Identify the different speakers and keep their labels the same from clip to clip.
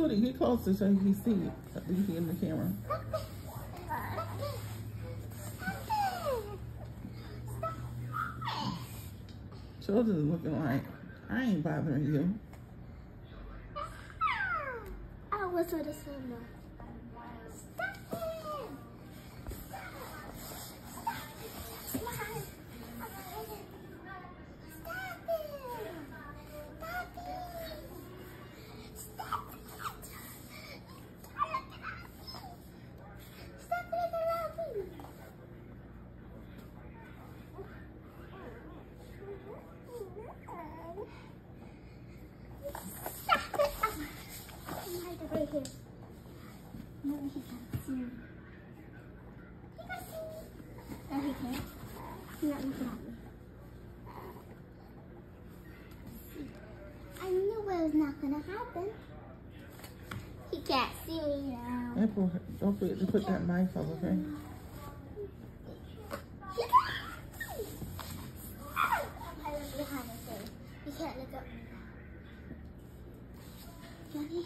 Speaker 1: Do it. Get closer so you can see it. So you can get in the camera. Children's looking like, I ain't bothering you.
Speaker 2: Oh, what's with the sun? Stop it! Right here. No, he can't see me. He can see me. No, he can't. He's not looking at me. I knew it was not going to happen. He can't see me now.
Speaker 1: April, don't forget to put that knife up, okay?
Speaker 2: I look behind his face. He can't look up. Johnny?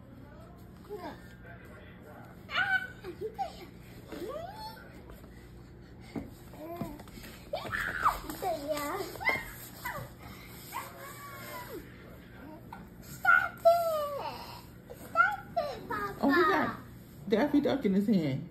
Speaker 1: Oh, he got Daffy Duck in his hand.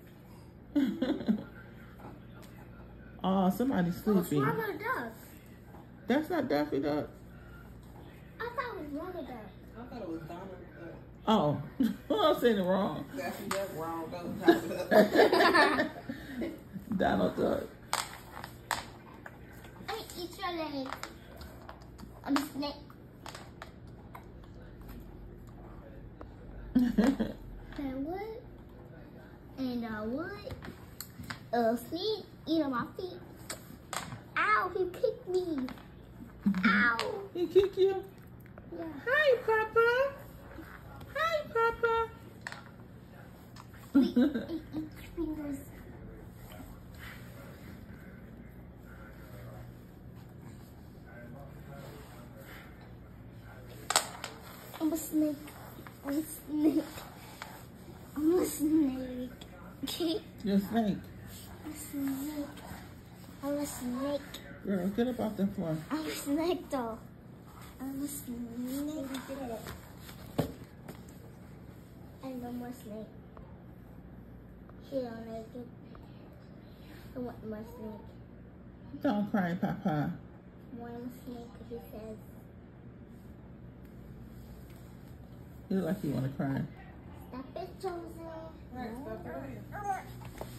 Speaker 1: Oh, somebody's sleeping.
Speaker 2: Oh, Rubber Duck.
Speaker 1: That's not Daffy Duck.
Speaker 2: I thought it was Rubber Duck.
Speaker 3: I thought it was Donald Duck.
Speaker 1: Oh, I'm saying it wrong.
Speaker 3: Daffy Duck, wrong Duck.
Speaker 1: Donald Duck.
Speaker 2: I eat your leg. I'm a snake. And what? And what? A snake eat on my feet. Ow, he kicked me. Ow.
Speaker 1: He kick you?
Speaker 2: Yeah.
Speaker 1: Hi, Papa. Hi, Papa.
Speaker 2: Eat your fingers. I'm a snake. I'm a snake. I'm a snake.
Speaker 1: You're a snake.
Speaker 2: I'm a snake. I'm a snake.
Speaker 1: Girl, get up off the floor.
Speaker 2: I'm a snake though. I'm a snake. And no more snake. She don't like it. I want more snake.
Speaker 1: Don't cry, Papa.
Speaker 2: One snake, he says.
Speaker 1: You look like you want to cry.
Speaker 2: Stop it, Jose.
Speaker 3: Right, stop right here.